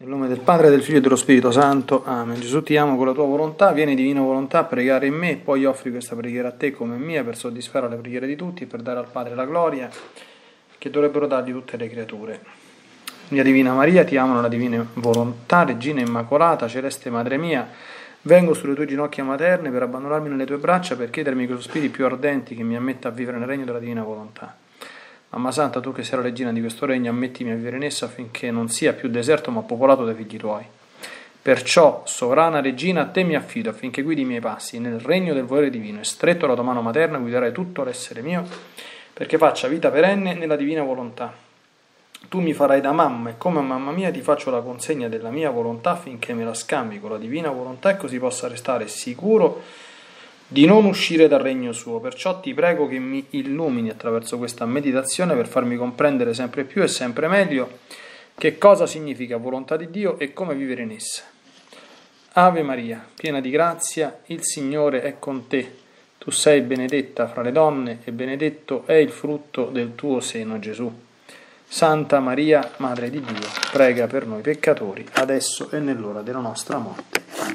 Nel nome del Padre, del Figlio e dello Spirito Santo. Amen. Gesù, ti amo con la tua volontà, vieni divina volontà a pregare in me, poi offri questa preghiera a te come mia per soddisfare le preghiere di tutti e per dare al Padre la gloria che dovrebbero dargli tutte le creature. Mia Divina Maria, ti amo nella divina volontà, Regina Immacolata, Celeste Madre mia, vengo sulle tue ginocchia materne per abbandonarmi nelle tue braccia per chiedermi con sospiri più ardenti che mi ammetta a vivere nel regno della divina volontà. Mamma Santa, tu che sei la regina di questo regno, ammettimi a vivere in esso affinché non sia più deserto ma popolato dai figli tuoi. Perciò, sovrana regina, a te mi affido affinché guidi i miei passi nel regno del volere divino e stretto la tua mano materna guiderai tutto l'essere mio perché faccia vita perenne nella divina volontà. Tu mi farai da mamma e come a mamma mia ti faccio la consegna della mia volontà affinché me la scambi con la divina volontà e così possa restare sicuro di non uscire dal regno suo. Perciò ti prego che mi illumini attraverso questa meditazione per farmi comprendere sempre più e sempre meglio che cosa significa volontà di Dio e come vivere in essa. Ave Maria, piena di grazia, il Signore è con te. Tu sei benedetta fra le donne e benedetto è il frutto del tuo seno, Gesù. Santa Maria, Madre di Dio, prega per noi peccatori, adesso e nell'ora della nostra morte. Amen.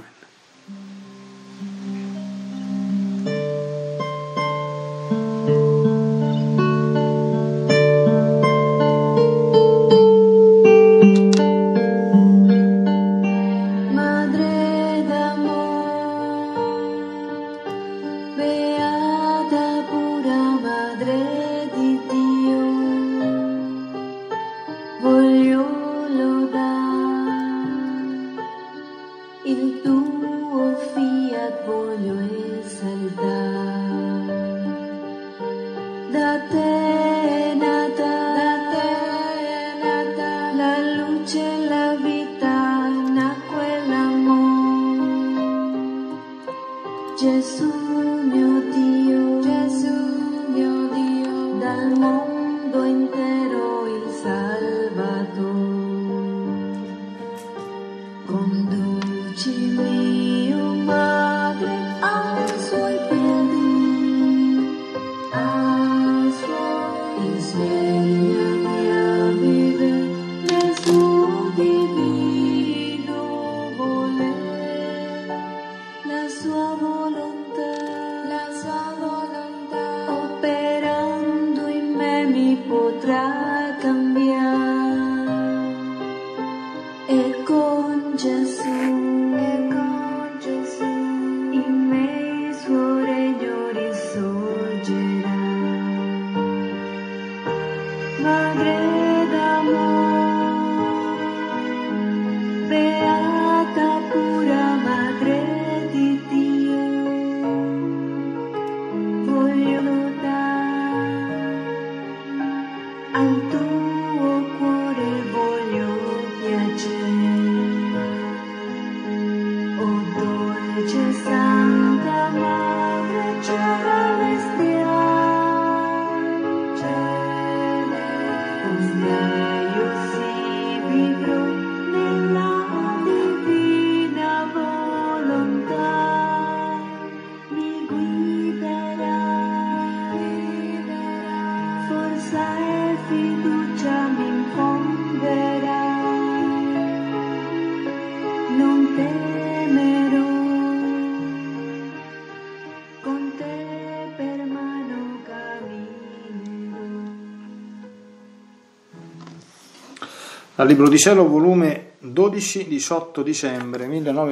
Dal Libro di Cielo, volume 12, 18 dicembre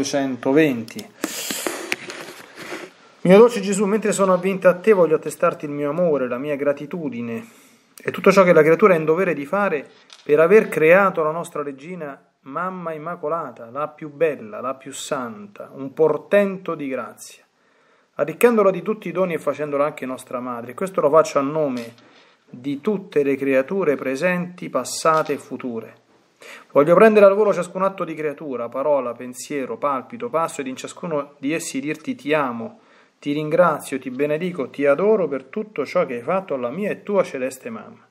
1920. Mio dolce Gesù, mentre sono avvinta a te voglio attestarti il mio amore, la mia gratitudine e tutto ciò che la creatura è in dovere di fare per aver creato la nostra regina Mamma Immacolata, la più bella, la più santa, un portento di grazia, arricchendola di tutti i doni e facendola anche nostra madre. E questo lo faccio a nome di tutte le creature presenti, passate e future. Voglio prendere al volo ciascun atto di creatura, parola, pensiero, palpito, passo ed in ciascuno di essi dirti ti amo, ti ringrazio, ti benedico, ti adoro per tutto ciò che hai fatto alla mia e tua celeste mamma.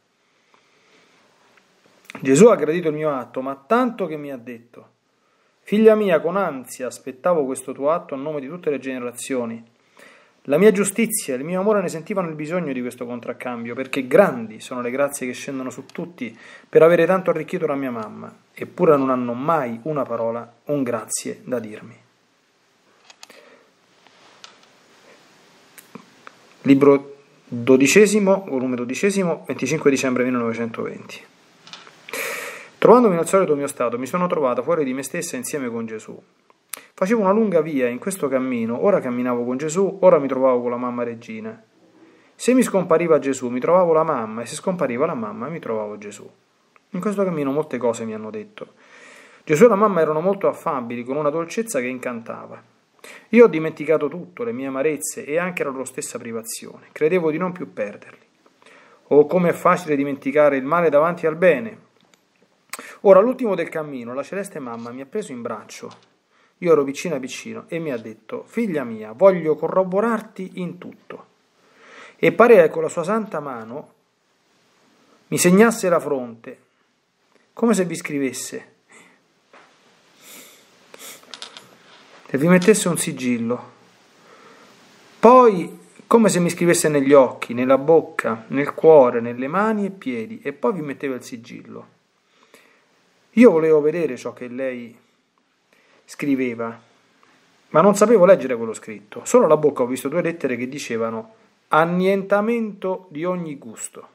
Gesù ha gradito il mio atto, ma tanto che mi ha detto: figlia mia, con ansia aspettavo questo tuo atto a nome di tutte le generazioni, La mia giustizia e il mio amore ne sentivano il bisogno di questo contraccambio, perché grandi sono le grazie che scendono su tutti per avere tanto arricchito la mia mamma, eppure non hanno mai una parola, un grazie da dirmi. Libro 12, volume 12, 25 dicembre 1920. Trovandomi nel solito mio stato, mi sono trovata fuori di me stessa insieme con Gesù. Facevo una lunga via e in questo cammino, ora camminavo con Gesù, ora mi trovavo con la mamma regina. Se mi scompariva Gesù, mi trovavo la mamma, e se scompariva la mamma, mi trovavo Gesù. In questo cammino molte cose mi hanno detto. Gesù e la mamma erano molto affabili, con una dolcezza che incantava. Io ho dimenticato tutto, le mie amarezze e anche la loro stessa privazione. Credevo di non più perderli. Oh, come è facile dimenticare il male davanti al bene. Ora, all'ultimo del cammino, la celeste mamma mi ha preso in braccio. Io ero vicino e mi ha detto: figlia mia, voglio corroborarti in tutto. E pare che con la sua santa mano mi segnasse la fronte, come se vi scrivesse e vi mettesse un sigillo. Poi, come se mi scrivesse negli occhi, nella bocca, nel cuore, nelle mani e piedi, e poi vi metteva il sigillo. Io volevo vedere ciò che lei scriveva, ma non sapevo leggere quello scritto. Solo alla bocca ho visto 2 lettere che dicevano annientamento di ogni gusto.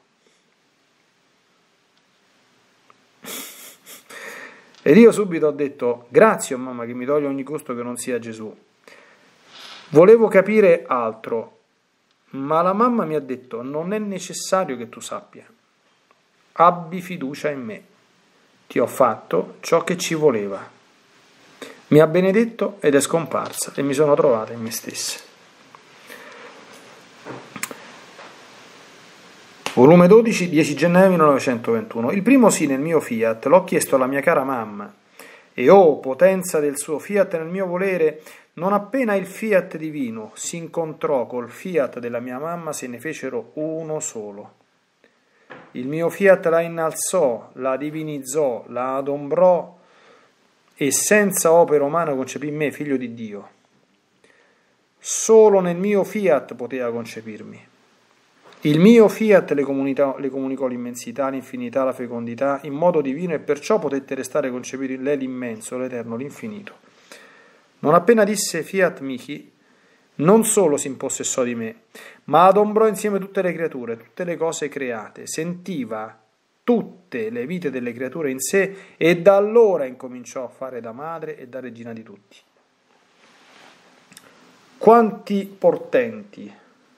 Ed io subito ho detto: grazie, mamma, che mi toglie ogni gusto che non sia Gesù. Volevo capire altro, ma la mamma mi ha detto: non è necessario che tu sappia. Abbi fiducia in me. Ti ho fatto ciò che ci voleva. Mi ha benedetto ed è scomparsa e mi sono trovata in me stessa. Volume 12, 10 gennaio 1921. Il primo sì nel mio fiat l'ho chiesto alla mia cara mamma, e oh, potenza del suo fiat nel mio volere, non appena il fiat divino si incontrò col fiat della mia mamma, se ne fecero uno solo. Il mio fiat la innalzò, la divinizzò, la adombrò, e senza opera umana concepì in me, figlio di Dio. Solo nel mio fiat poteva concepirmi. Il mio fiat le comunicò l'immensità, l'infinità, la fecondità, in modo divino, e perciò potette restare concepito in lei l'immenso, l'eterno, l'infinito. Non appena disse fiat mihi, non solo si impossessò di me, ma adombrò insieme tutte le creature, tutte le cose create, sentiva tutte le vite delle creature in sé, e da allora incominciò a fare da madre e da regina di tutti. Quanti portenti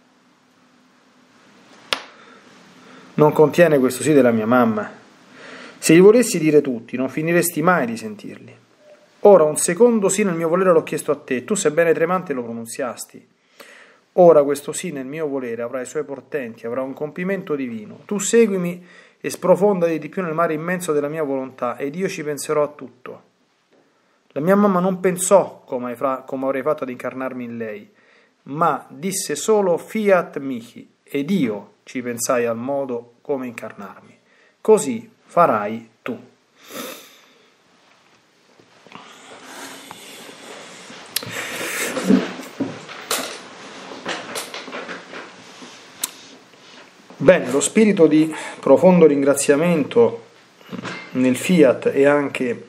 non contiene questo sì della mia mamma? Se gli volessi dire tutti, non finiresti mai di sentirli. Ora un secondo sì nel mio volere l'ho chiesto a te, tu sebbene tremante lo pronunziasti. Ora questo sì nel mio volere avrà i suoi portenti, avrà un compimento divino. Tu seguimi e sprofondati di più nel mare immenso della mia volontà, ed io ci penserò a tutto. La mia mamma non pensò come avrei fatto ad incarnarmi in lei, ma disse solo fiat mihi, ed io ci pensai al modo come incarnarmi. Così farai tu. Bene, lo spirito di profondo ringraziamento nel fiat è anche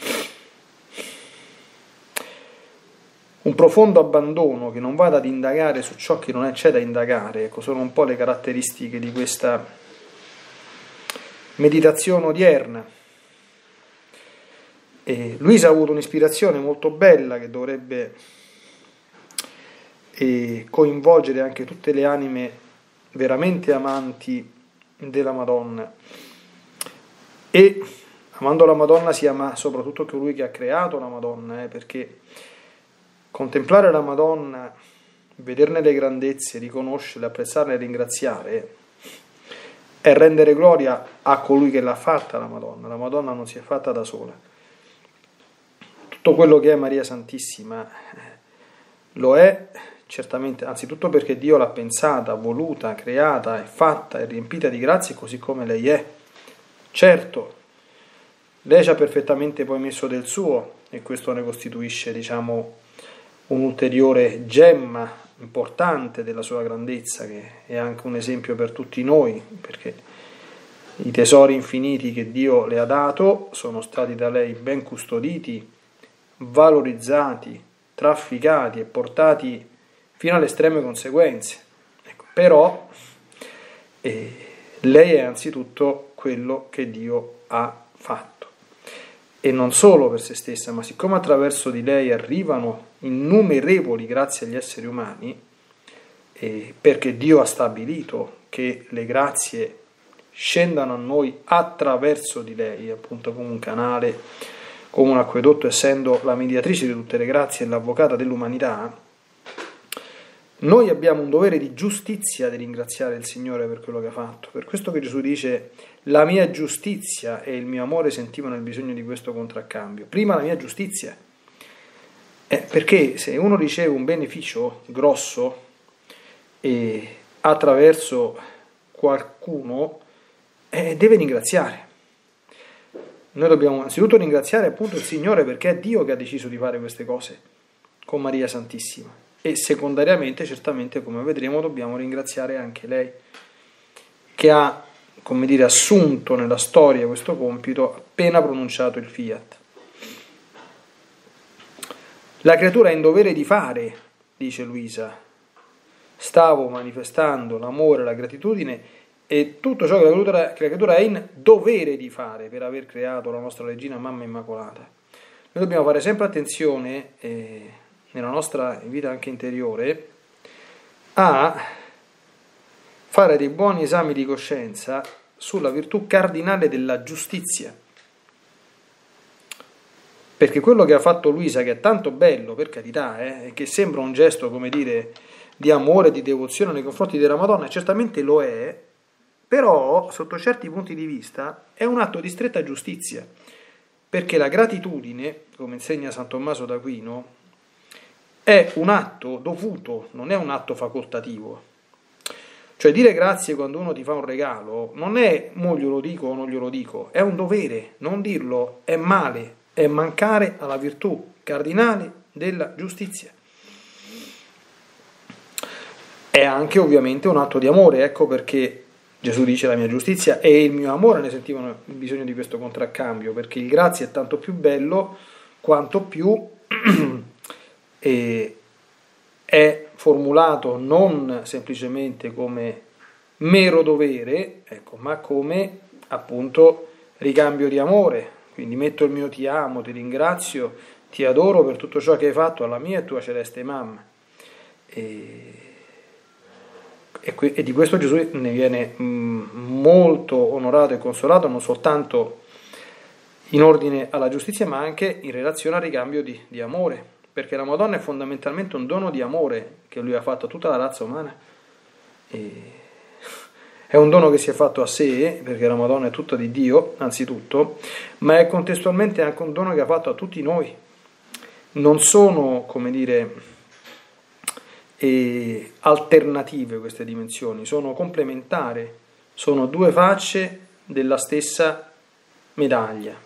un profondo abbandono che non vada ad indagare su ciò che non c'è da indagare. Ecco, sono un po' le caratteristiche di questa meditazione odierna. E Luisa ha avuto un'ispirazione molto bella che dovrebbe coinvolgere anche tutte le anime veramente amanti della Madonna, e amando la Madonna si ama soprattutto colui che ha creato la Madonna, perché contemplare la Madonna, vederne le grandezze, riconoscerle, apprezzarle e ringraziare è rendere gloria a colui che l'ha fatta la Madonna. La Madonna non si è fatta da sola. Tutto quello che è Maria Santissima lo è certamente, anzitutto perché Dio l'ha pensata, voluta, creata, è fatta, è riempita di grazie così come lei è. Certo, lei ci ha perfettamente poi messo del suo, e questo ne costituisce, diciamo, un'ulteriore gemma importante della sua grandezza, che è anche un esempio per tutti noi, perché i tesori infiniti che Dio le ha dato sono stati da lei ben custoditi, valorizzati, trafficati e portati fino alle estreme conseguenze. Ecco, però lei è anzitutto quello che Dio ha fatto. E non solo per se stessa, ma siccome attraverso di lei arrivano innumerevoli grazie agli esseri umani, perché Dio ha stabilito che le grazie scendano a noi attraverso di lei, appunto come un canale, come un acquedotto, essendo la mediatrice di tutte le grazie e l'avvocata dell'umanità, noi abbiamo un dovere di giustizia di ringraziare il Signore per quello che ha fatto. Per questo che Gesù dice: la mia giustizia e il mio amore sentivano il bisogno di questo contraccambio. Prima la mia giustizia, perché se uno riceve un beneficio grosso attraverso qualcuno, deve ringraziare. Noi dobbiamo innanzitutto ringraziare appunto il Signore, perché è Dio che ha deciso di fare queste cose con Maria Santissima. E secondariamente, certamente, come vedremo, dobbiamo ringraziare anche lei, che ha, come dire, assunto nella storia questo compito appena pronunciato il fiat. La creatura è in dovere di fare, dice Luisa. Stavo manifestando l'amore, la gratitudine e tutto ciò che la creatura è in dovere di fare per aver creato la nostra regina mamma immacolata. Noi dobbiamo fare sempre attenzione nella nostra vita anche interiore a fare dei buoni esami di coscienza sulla virtù cardinale della giustizia, perché quello che ha fatto Luisa, che è tanto bello, per carità, che sembra un gesto, come dire, di amore, di devozione nei confronti della Madonna, certamente lo è, però sotto certi punti di vista è un atto di stretta giustizia, perché la gratitudine, come insegna San Tommaso d'Aquino, è un atto dovuto, non è un atto facoltativo. Cioè dire grazie quando uno ti fa un regalo non è mo glielo dico o non glielo dico, è un dovere. Non dirlo è male, è mancare alla virtù cardinale della giustizia. È anche ovviamente un atto di amore, ecco perché Gesù dice: la mia giustizia e il mio amore ne sentivano il bisogno di questo contraccambio, perché il grazie è tanto più bello quanto più è formulato non semplicemente come mero dovere, ecco, ma come appunto ricambio di amore. Quindi metto il mio ti amo, ti ringrazio, ti adoro per tutto ciò che hai fatto alla mia e tua celeste mamma. E di questo Gesù ne viene molto onorato e consolato, non soltanto in ordine alla giustizia, ma anche in relazione al ricambio di amore, perché la Madonna è fondamentalmente un dono di amore che Lui ha fatto a tutta la razza umana. È un dono che si è fatto a sé, perché la Madonna è tutta di Dio, anzitutto, ma è contestualmente anche un dono che ha fatto a tutti noi. Non sono, come dire, alternative queste dimensioni, sono complementari, sono due facce della stessa medaglia.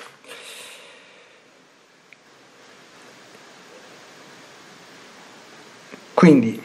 Quindi,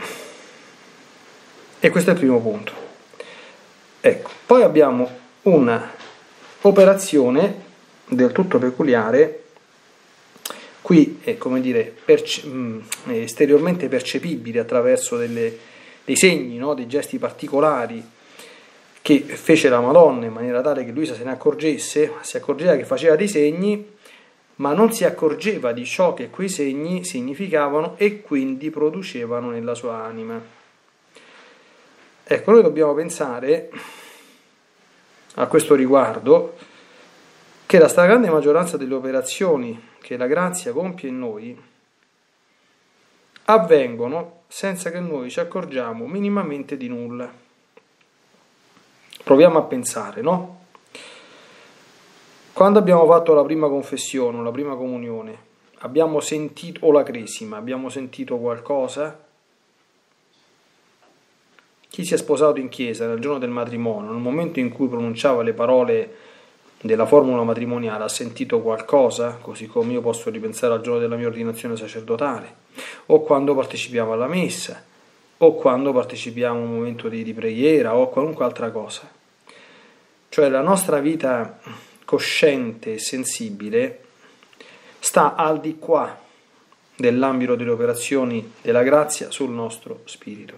e questo è il primo punto. Ecco, poi abbiamo una operazione del tutto peculiare. Qui è, come dire, esteriormente percepibile attraverso dei segni, no? Dei gesti particolari che fece la Madonna in maniera tale che Luisa se ne accorgesse, si accorgeva che faceva dei segni, ma non si accorgeva di ciò che quei segni significavano e quindi producevano nella sua anima. Ecco, noi dobbiamo pensare a questo riguardo che la stragrande maggioranza delle operazioni che la grazia compie in noi avvengono senza che noi ci accorgiamo minimamente di nulla. Proviamo a pensare, no? Quando abbiamo fatto la prima confessione, la prima comunione, abbiamo sentito, o la cresima, abbiamo sentito qualcosa? Chi si è sposato in chiesa nel giorno del matrimonio, nel momento in cui pronunciava le parole della formula matrimoniale, ha sentito qualcosa? Così come io posso ripensare al giorno della mia ordinazione sacerdotale. o quando partecipiamo alla messa, o quando partecipiamo a un momento di preghiera, o qualunque altra cosa. Cioè la nostra vita cosciente e sensibile sta al di qua dell'ambito delle operazioni della grazia sul nostro spirito.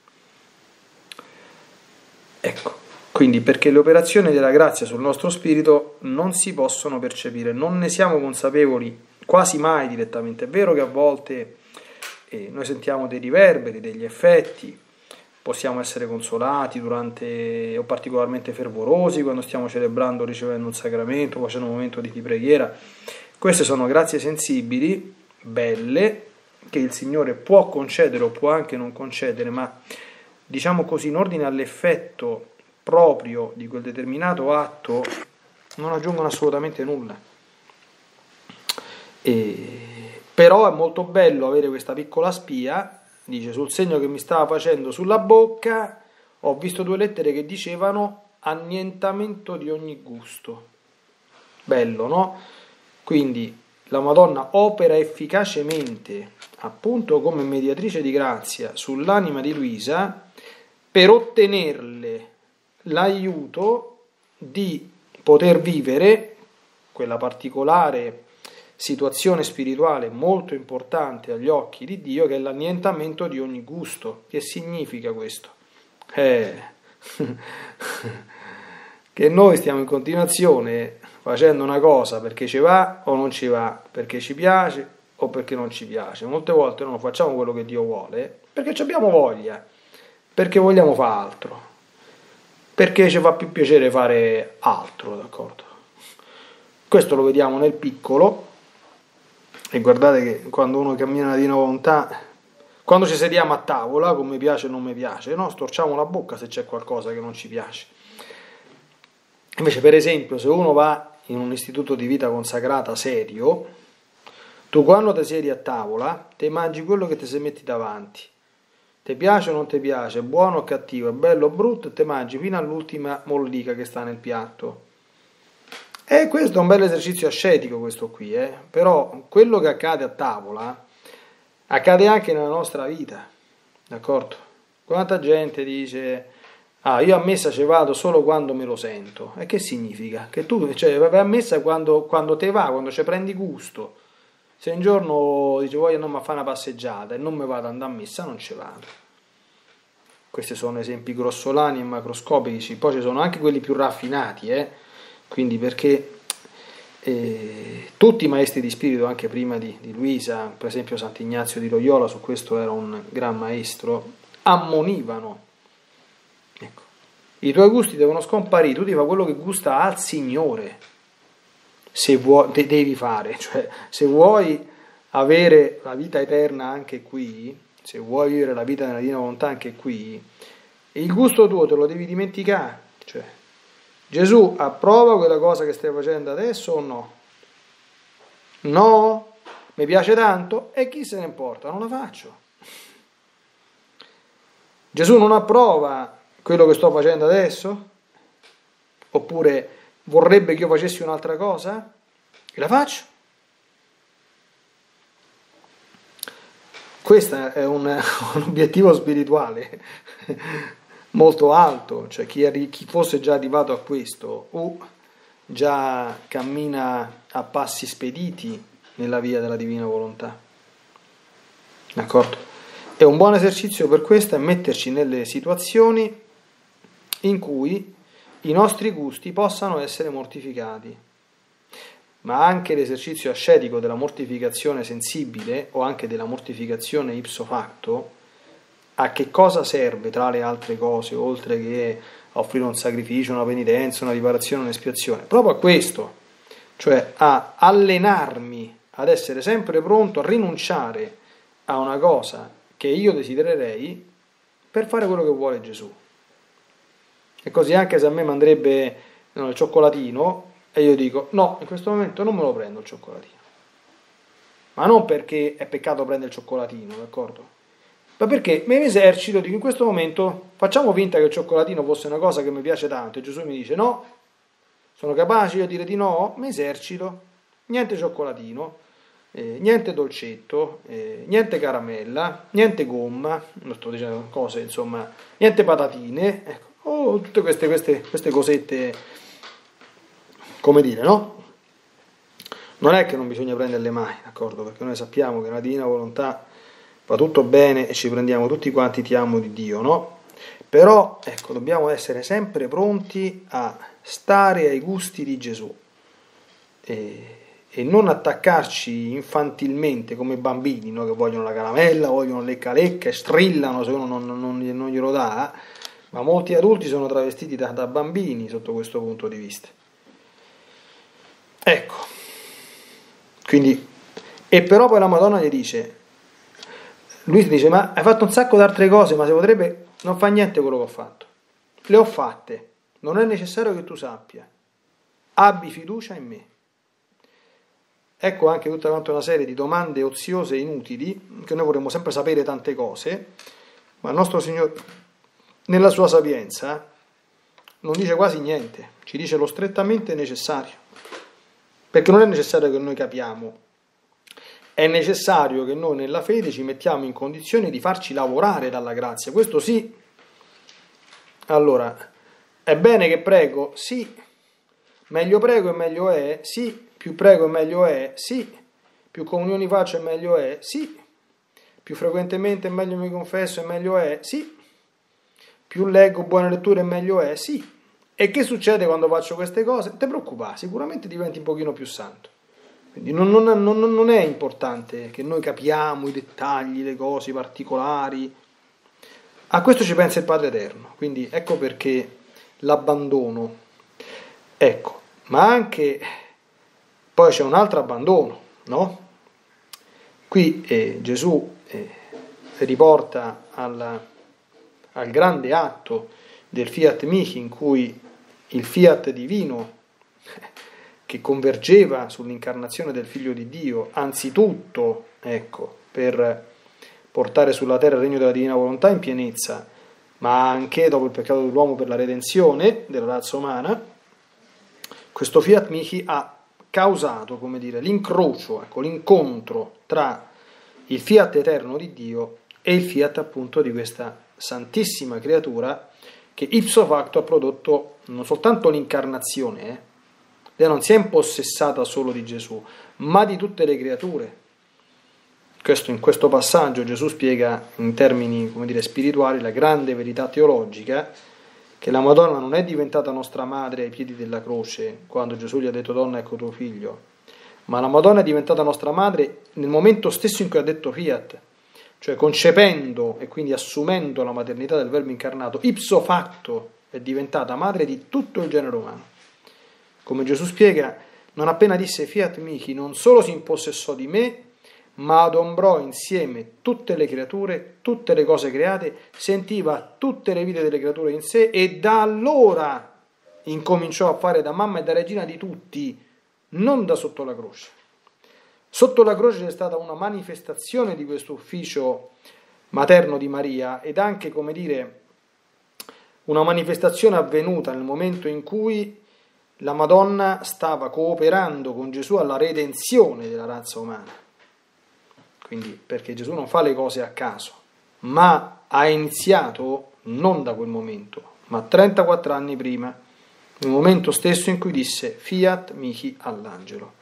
Ecco, quindi perché le operazioni della grazia sul nostro spirito non si possono percepire, non ne siamo consapevoli quasi mai direttamente. È vero che a volte noi sentiamo dei riverberi, degli effetti, possiamo essere consolati durante o particolarmente fervorosi quando stiamo celebrando o ricevendo un sacramento, facendo un momento di preghiera. Queste sono grazie sensibili, belle, che il Signore può concedere o può anche non concedere, ma diciamo così in ordine all'effetto proprio di quel determinato atto non aggiungono assolutamente nulla. Però è molto bello avere questa piccola spia, dice, sul segno che mi stava facendo sulla bocca ho visto 2 lettere che dicevano annientamento di ogni gusto. Bello, no? Quindi la Madonna opera efficacemente, appunto come mediatrice di grazia, sull'anima di Luisa per ottenerle l'aiuto di poter vivere quella particolare situazione spirituale molto importante agli occhi di Dio, che è l'annientamento di ogni gusto. Che significa questo? Che noi stiamo in continuazione facendo una cosa perché ci va o non ci va, perché ci piace o perché non ci piace. Molte volte non facciamo quello che Dio vuole perché ci abbiamo voglia, perché vogliamo fare altro, perché ci fa più piacere fare altro, d'accordo? Questo lo vediamo nel piccolo, e guardate che quando uno cammina la divina volontà, quando ci sediamo a tavola, come piace o non mi piace, no? Storciamo la bocca se c'è qualcosa che non ci piace. Invece, per esempio, se uno va in un istituto di vita consacrata serio, tu quando ti siedi a tavola, te mangi quello che ti si metti davanti. Ti piace o non ti piace, è buono o cattivo, è bello o brutto, e te mangi fino all'ultima mollica che sta nel piatto. E questo è un bel esercizio ascetico, questo qui, però quello che accade a tavola accade anche nella nostra vita, d'accordo? Quanta gente dice, io a messa ci vado solo quando me lo sento. E che significa? Che tu vai a messa quando te va, quando ci prendi gusto. Se un giorno dici voglio andare a fare una passeggiata e non mi vado ad andare a messa, non ci vado. Questi sono esempi grossolani e macroscopici, poi ci sono anche quelli più raffinati, quindi perché tutti i maestri di spirito, anche prima di Luisa, per esempio Sant'Ignazio di Loyola, su questo era un gran maestro, ammonivano. Ecco, i tuoi gusti devono scomparire, tu devi fare quello che gusta al Signore, se vuoi, devi fare, cioè se vuoi avere la vita eterna anche qui, se vuoi vivere la vita nella divina volontà anche qui, il gusto tuo te lo devi dimenticare, cioè Gesù approva quella cosa che stai facendo adesso o no? No? Mi piace tanto? E chi se ne importa? Non la faccio. Gesù non approva quello che sto facendo adesso? Oppure vorrebbe che io facessi un'altra cosa? E la faccio. Questo è un obiettivo spirituale molto alto, cioè chi fosse già arrivato a questo già cammina a passi spediti nella via della divina volontà, d'accordo? E un buon esercizio per questo è metterci nelle situazioni in cui i nostri gusti possano essere mortificati, ma anche l'esercizio ascetico della mortificazione sensibile o anche della mortificazione ipso facto. A che cosa serve, tra le altre cose, oltre che a offrire un sacrificio, una penitenza, una riparazione, un'espiazione? Proprio a questo, cioè a allenarmi ad essere sempre pronto a rinunciare a una cosa che io desidererei per fare quello che vuole Gesù. E così anche se a me manderebbe il cioccolatino e io dico no, in questo momento non me lo prendo il cioccolatino, ma non perché è peccato prendere il cioccolatino, d'accordo? Ma perché mi esercito, dico in questo momento facciamo finta che il cioccolatino fosse una cosa che mi piace tanto e Gesù mi dice no, sono capace io a dire di no, mi esercito, niente cioccolatino, niente dolcetto, niente caramella, niente gomma, non sto dicendo cose, insomma, niente patatine, ecco, tutte queste cosette, come dire, no? Non è che non bisogna prenderle mai, d'accordo? Perché noi sappiamo che nella divina volontà va tutto bene e ci prendiamo tutti quanti ti amo di Dio, no? Però, ecco, dobbiamo essere sempre pronti a stare ai gusti di Gesù e non attaccarci infantilmente come bambini, no? Che vogliono la caramella, vogliono lecca lecca e strillano se uno non glielo dà, ma molti adulti sono travestiti da bambini sotto questo punto di vista. Ecco, quindi, e però poi la Madonna gli dice, lui dice, ma hai fatto un sacco di altre cose, ma se potrebbe, non fa niente quello che ho fatto, le ho fatte, non è necessario che tu sappia, abbi fiducia in me. Ecco anche tutta quanta una serie di domande oziose e inutili, che noi vorremmo sempre sapere tante cose, ma il nostro Signore, nella sua sapienza, non dice quasi niente, ci dice lo strettamente necessario, perché non è necessario che noi capiamo, è necessario che noi nella fede ci mettiamo in condizione di farci lavorare dalla grazia, questo sì. Allora, è bene che prego? Sì. Meglio prego e meglio è? Sì. Più prego e meglio è? Sì. Più comunioni faccio e meglio è? Sì. Più frequentemente e meglio mi confesso e meglio è? Sì. Più leggo buone letture e meglio è? Sì. E che succede quando faccio queste cose? Non ti preoccupare, sicuramente diventi un pochino più santo. Quindi non è importante che noi capiamo i dettagli, le cose, i particolari. A questo ci pensa il Padre Eterno. Quindi ecco perché l'abbandono. Ecco, ma anche poi c'è un altro abbandono, no? Qui Gesù riporta al grande atto del Fiat Mihi, in cui il Fiat divino che convergeva sull'incarnazione del Figlio di Dio, anzitutto, ecco, per portare sulla terra il regno della divina volontà in pienezza, ma anche dopo il peccato dell'uomo per la redenzione della razza umana, questo Fiat Mihi ha causato, come dire, l'incrocio, ecco, l'incontro tra il Fiat eterno di Dio e il Fiat appunto di questa santissima creatura che ipso facto ha prodotto non soltanto l'incarnazione, lei non si è impossessata solo di Gesù, ma di tutte le creature. In questo passaggio Gesù spiega in termini, come dire, spirituali la grande verità teologica, che la Madonna non è diventata nostra madre ai piedi della croce quando Gesù gli ha detto donna ecco tuo figlio, ma la Madonna è diventata nostra madre nel momento stesso in cui ha detto fiat, cioè concependo e quindi assumendo la maternità del Verbo incarnato, ipso facto è diventata madre di tutto il genere umano. Come Gesù spiega, non appena disse Fiat Mihi, non solo si impossessò di me, ma adombrò insieme tutte le creature, tutte le cose create, sentiva tutte le vite delle creature in sé e da allora incominciò a fare da mamma e da regina di tutti, non da sotto la croce. Sotto la croce c'è stata una manifestazione di questo ufficio materno di Maria ed anche, come dire, una manifestazione avvenuta nel momento in cui la Madonna stava cooperando con Gesù alla redenzione della razza umana. Quindi, perché Gesù non fa le cose a caso, ma ha iniziato non da quel momento, ma 34 anni prima, nel momento stesso in cui disse Fiat Mihi all'angelo.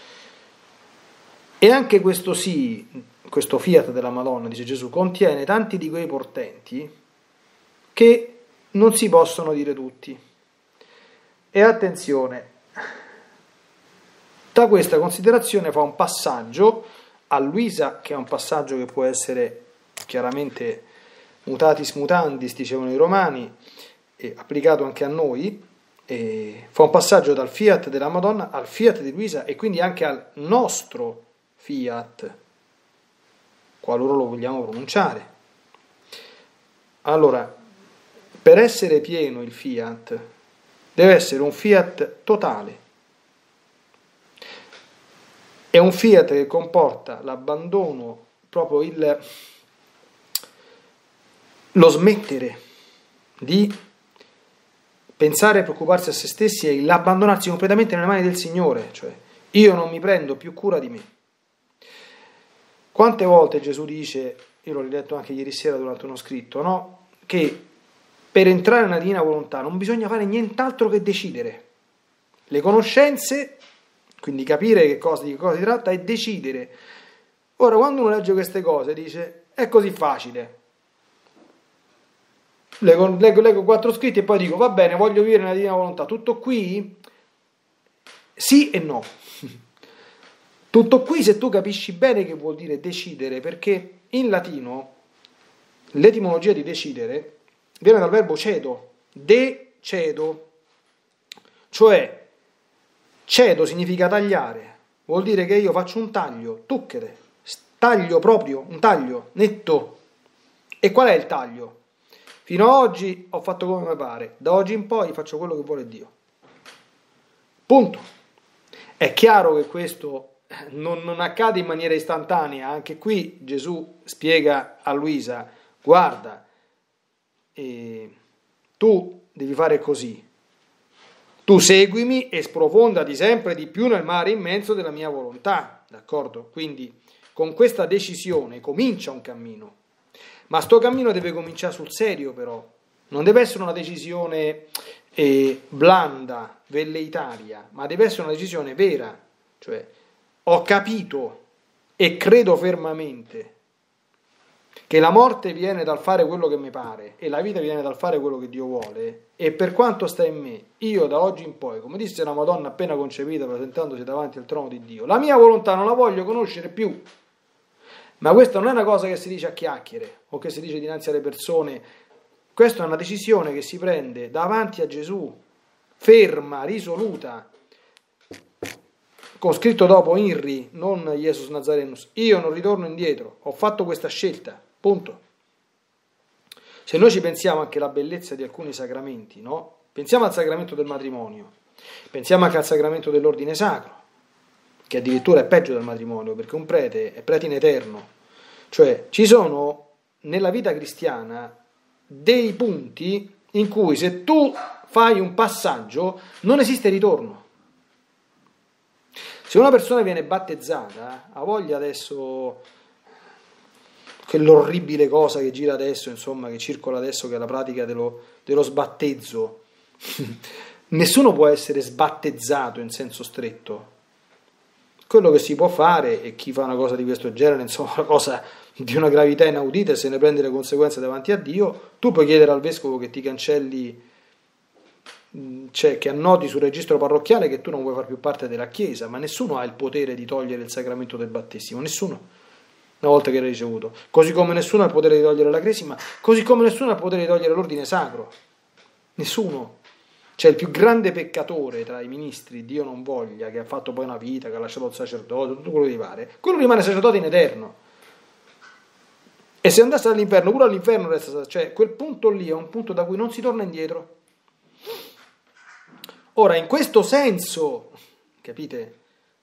E anche questo sì, questo Fiat della Madonna, dice Gesù, contiene tanti di quei portenti che non si possono dire tutti. E attenzione, da questa considerazione fa un passaggio a Luisa, che è un passaggio che può essere chiaramente mutatis mutandis, dicevano i romani, e applicato anche a noi, e fa un passaggio dal Fiat della Madonna al Fiat di Luisa e quindi anche al nostro Fiat, qualora lo vogliamo pronunciare. Allora, per essere pieno il Fiat, deve essere un Fiat totale. È un Fiat che comporta l'abbandono, proprio lo smettere di pensare e preoccuparsi a se stessi e l'abbandonarsi completamente nelle mani del Signore, cioè io non mi prendo più cura di me. Quante volte Gesù dice, io l'ho riletto anche ieri sera durante uno scritto, no? Che per entrare nella divina volontà non bisogna fare nient'altro che decidere. Le conoscenze, quindi capire di che cosa si tratta, e decidere. Ora, quando uno legge queste cose, dice, è così facile. Leggo 4 scritti e poi dico, va bene, voglio vivere nella divina volontà. Tutto qui? Sì e no. Tutto qui se tu capisci bene che vuol dire decidere, perché in latino l'etimologia di decidere viene dal verbo cedo, decedo, cioè cedo significa tagliare, vuol dire che io faccio un taglio, tucchere, taglio proprio, un taglio netto. E qual è il taglio? Fino ad oggi ho fatto come mi pare, da oggi in poi faccio quello che vuole Dio. Punto. È chiaro che questo non accade in maniera istantanea, anche qui Gesù spiega a Luisa, guarda, tu devi fare così, tu seguimi e sprofondati sempre di più nel mare immenso della mia volontà, d'accordo? Quindi con questa decisione comincia un cammino, ma sto cammino deve cominciare sul serio però, non deve essere una decisione blanda, velleitaria, ma deve essere una decisione vera, cioè ho capito e credo fermamente che la morte viene dal fare quello che mi pare e la vita viene dal fare quello che Dio vuole, e per quanto sta in me, io da oggi in poi, come disse la Madonna appena concepita presentandosi davanti al trono di Dio, la mia volontà non la voglio conoscere più. Ma questa non è una cosa che si dice a chiacchiere o che si dice dinanzi alle persone, questa è una decisione che si prende davanti a Gesù, ferma, risoluta, con scritto dopo Inri, non Jesus Nazarenus, io non ritorno indietro, ho fatto questa scelta, punto. Se noi ci pensiamo anche alla bellezza di alcuni sacramenti, no? Pensiamo al sacramento del matrimonio, pensiamo anche al sacramento dell'ordine sacro, che addirittura è peggio del matrimonio, perché un prete è prete in eterno, cioè ci sono nella vita cristiana dei punti in cui se tu fai un passaggio non esiste ritorno. Se una persona viene battezzata, ha voglia adesso, quell'orribile cosa che gira adesso, insomma, che circola adesso, che è la pratica dello sbattezzo. Nessuno può essere sbattezzato in senso stretto. Quello che si può fare, e chi fa una cosa di questo genere, insomma, una cosa di una gravità inaudita, e se ne prende le conseguenze davanti a Dio, tu puoi chiedere al vescovo che ti cancelli, cioè che annoti sul registro parrocchiale che tu non vuoi far più parte della Chiesa, ma nessuno ha il potere di togliere il sacramento del battesimo, nessuno, una volta che l'hai ricevuto, così come nessuno ha il potere di togliere la cresima, così come nessuno ha il potere di togliere l'ordine sacro, nessuno. Cioè il più grande peccatore tra i ministri, Dio non voglia, che ha fatto poi una vita, che ha lasciato il sacerdote, tutto quello che gli pare, quello rimane sacerdote in eterno. E se andasse all'inferno, pure all'inferno resta, cioè quel punto lì è un punto da cui non si torna indietro. Ora, in questo senso, capite?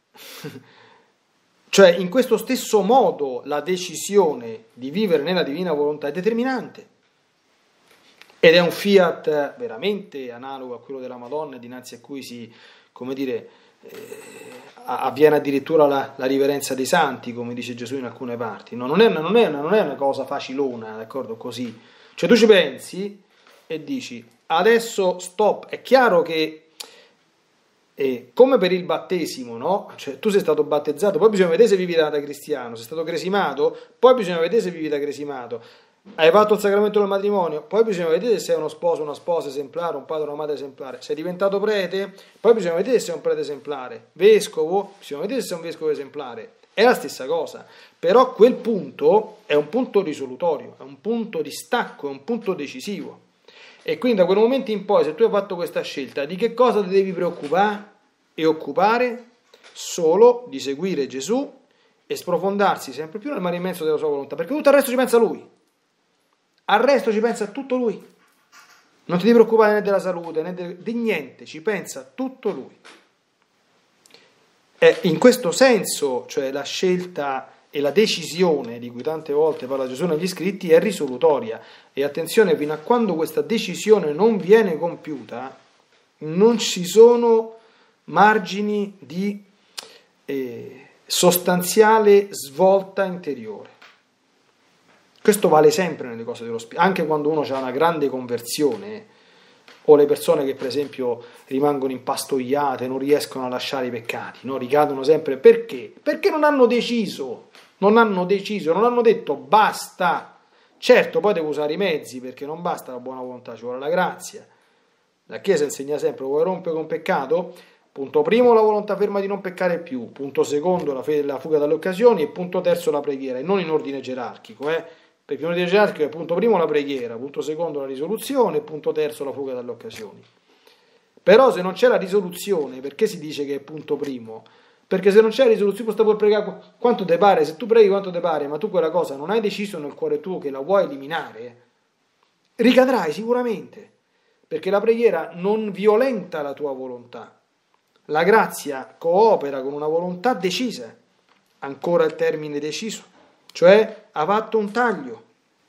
Cioè, in questo stesso modo la decisione di vivere nella divina volontà è determinante. Ed è un fiat veramente analogo a quello della Madonna, dinanzi a cui si, come dire, avviene addirittura la riverenza dei santi, come dice Gesù in alcune parti. No, non è una cosa facilona, d'accordo, così. Cioè tu ci pensi e dici, adesso stop. È chiaro che come per il battesimo, no? Cioè tu sei stato battezzato, poi bisogna vedere se vivi da cristiano, sei stato cresimato, poi bisogna vedere se vivi da cresimato, hai fatto il sacramento del matrimonio, poi bisogna vedere se sei uno sposo, una sposa esemplare, un padre o una madre esemplare, sei diventato prete, poi bisogna vedere se sei un prete esemplare, vescovo, bisogna vedere se sei un vescovo esemplare, è la stessa cosa, però quel punto è un punto risolutorio, è un punto di stacco, è un punto decisivo. E quindi da quel momento in poi, se tu hai fatto questa scelta, di che cosa ti devi preoccupare e occupare? Solo di seguire Gesù e sprofondarsi sempre più nel mare immenso della sua volontà, perché tutto il resto ci pensa Lui. Al resto ci pensa tutto Lui. Non ti devi preoccupare né della salute, né di niente, ci pensa tutto Lui. E in questo senso, cioè la scelta e la decisione di cui tante volte parla Gesù negli scritti è risolutoria, e attenzione, fino a quando questa decisione non viene compiuta non ci sono margini di sostanziale svolta interiore. Questo vale sempre nelle cose dello Spirito, anche quando uno ha una grande conversione, o le persone che per esempio rimangono impastoiate, non riescono a lasciare i peccati, no? Ricadono sempre. Perché? Perché non hanno deciso, non hanno detto basta. Certo, poi devo usare i mezzi, perché non basta la buona volontà, ci vuole la grazia. La Chiesa insegna sempre: vuoi rompere con peccato? Punto primo, la volontà ferma di non peccare più. Punto secondo, la fuga dalle occasioni. E punto terzo, la preghiera. E non in ordine gerarchico, Perché in ordine gerarchico è punto primo la preghiera, punto secondo la risoluzione, e punto terzo la fuga dalle occasioni. Però se non c'è la risoluzione, perché si dice che è punto primo? Perché se non c'è la risoluzione, sta puoi pregare quanto te pare. Se tu preghi quanto te pare, ma tu quella cosa non hai deciso nel cuore tuo che la vuoi eliminare, ricadrai sicuramente. Perché la preghiera non violenta la tua volontà. La grazia coopera con una volontà decisa, ancora il termine deciso, cioè ha fatto un taglio.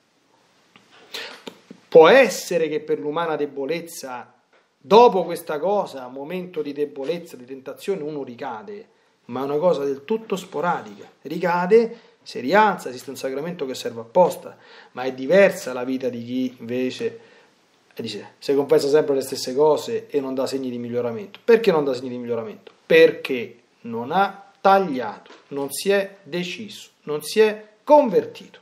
Può essere che per l'umana debolezza, dopo questa cosa, momento di debolezza, di tentazione, uno ricade, ma è una cosa del tutto sporadica. Ricade, si rialza, esiste un sacramento che serve apposta, ma è diversa la vita di chi invece dice, se confessa sempre le stesse cose e non dà segni di miglioramento. Perché non dà segni di miglioramento? Perché non ha tagliato, non si è deciso, non si è convertito.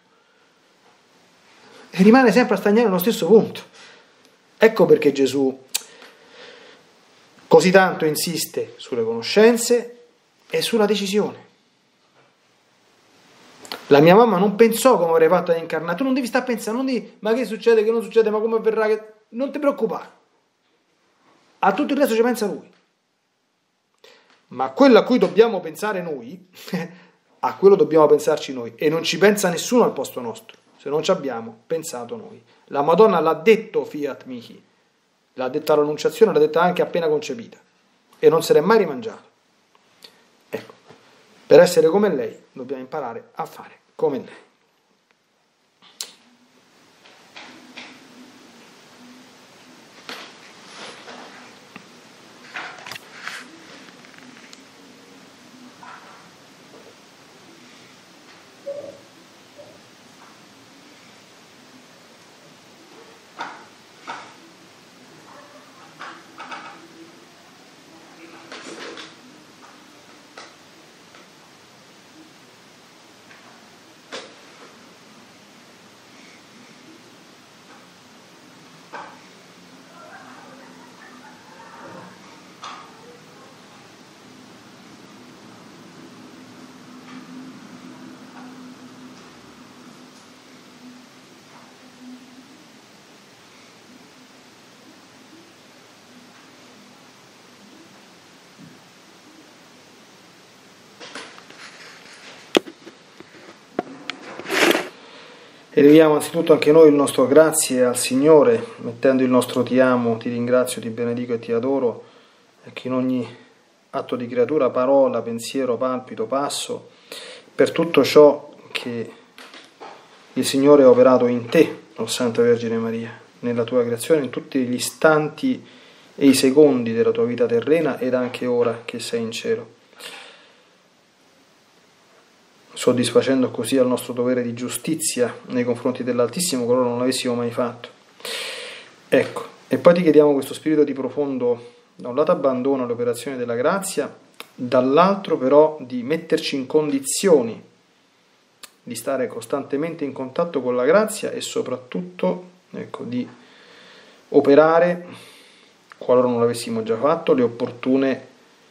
E rimane sempre a stagnare allo stesso punto. Ecco perché Gesù così tanto insiste sulle conoscenze e sulla decisione. La mia mamma non pensò come avrei fatto ad incarnare. Tu non devi stare a pensare, non devi, ma che succede, che non succede, ma come verrà, che... non ti preoccupare. A tutto il resto ci pensa lui. Ma quello a cui dobbiamo pensare noi, a quello dobbiamo pensarci noi, e non ci pensa nessuno al posto nostro, se non ci abbiamo pensato noi. La Madonna l'ha detto fiat mihi, l'ha detta all'Annunciazione, l'ha detta anche appena concepita, e non se l'è mai rimangiato. Ecco, per essere come lei dobbiamo imparare a fare come lei. Eleviamo anzitutto anche noi il nostro grazie al Signore, mettendo il nostro ti amo, ti ringrazio, ti benedico e ti adoro, e che in ogni atto di creatura, parola, pensiero, palpito, passo, per tutto ciò che il Signore ha operato in te, o Santa Vergine Maria, nella tua creazione, in tutti gli istanti e i secondi della tua vita terrena ed anche ora che sei in cielo, soddisfacendo così al nostro dovere di giustizia nei confronti dell'Altissimo, qualora non l'avessimo mai fatto. Ecco, e poi ti chiediamo questo spirito di profondo, da un lato abbandono alle operazioni della grazia, dall'altro però di metterci in condizioni di stare costantemente in contatto con la grazia e soprattutto, ecco, di operare, qualora non l'avessimo già fatto, le opportune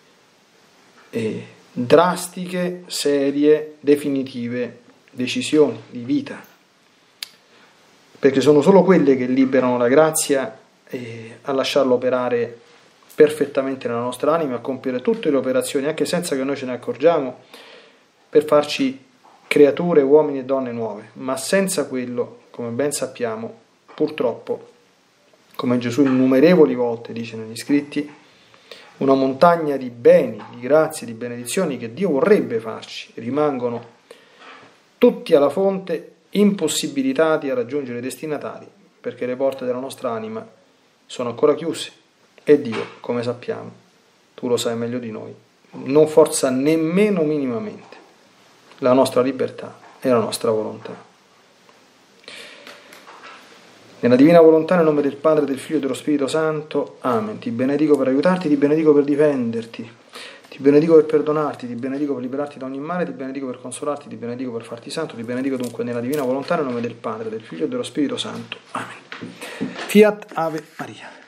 e drastiche, serie, definitive decisioni di vita, perché sono solo quelle che liberano la grazia a lasciarlo operare perfettamente nella nostra anima, a compiere tutte le operazioni, anche senza che noi ce ne accorgiamo, per farci creature, uomini e donne nuove. Ma senza quello, come ben sappiamo, purtroppo, come Gesù innumerevoli volte dice negli scritti, una montagna di beni, di grazie, di benedizioni che Dio vorrebbe farci, rimangono tutti alla fonte impossibilitati a raggiungere i destinatari, perché le porte della nostra anima sono ancora chiuse e Dio, come sappiamo, tu lo sai meglio di noi, non forza nemmeno minimamente la nostra libertà e la nostra volontà. Nella divina volontà, nel nome del Padre, del Figlio e dello Spirito Santo. Amen. Ti benedico per aiutarti, ti benedico per difenderti, ti benedico per perdonarti, ti benedico per liberarti da ogni male, ti benedico per consolarti, ti benedico per farti santo, ti benedico dunque nella divina volontà, nel nome del Padre, del Figlio e dello Spirito Santo. Amen. Fiat Ave Maria.